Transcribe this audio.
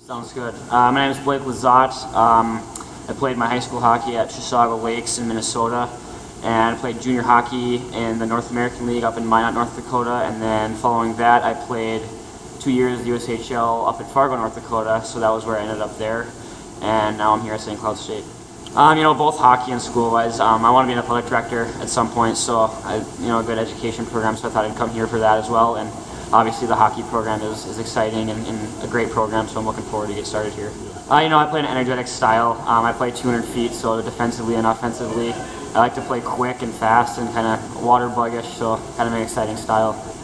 Sounds good. My name is Blake Lizotte. I played my high school hockey at Chisago Lakes in Minnesota, and I played junior hockey in the North American League up in Minot, North Dakota, and then following that I played 2 years of the USHL up at Fargo, North Dakota, so that was where I ended up there, and now I'm here at St. Cloud State. You know, both hockey and school-wise, I want to be an athletic director at some point, so a good education program, so I thought I'd come here for that as well. And obviously the hockey program is exciting and a great program, so I'm looking forward to get started here. I play an energetic style. I play 200 feet, so defensively and offensively. I like to play quick and fast and kind of water buggish, so kind of an exciting style.